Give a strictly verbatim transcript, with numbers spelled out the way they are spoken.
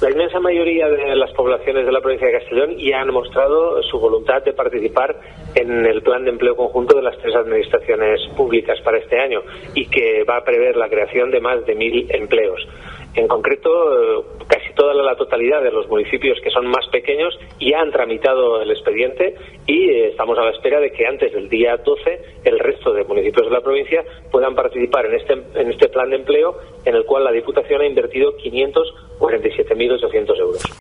La inmensa mayoría de las poblaciones de la provincia de Castellón ya han mostrado su voluntad de participar en el plan de empleo conjunto de las tres administraciones públicas para este año y que va a prever la creación de más de mil empleos. En concreto, casi toda la totalidad de los municipios que son más pequeños ya han tramitado el expediente y estamos a la espera de que antes del día doce el resto de municipios de la provincia puedan participar en este, en este plan de empleo en el cual la Diputación ha invertido quinientos cuarenta y siete mil ochocientos euros.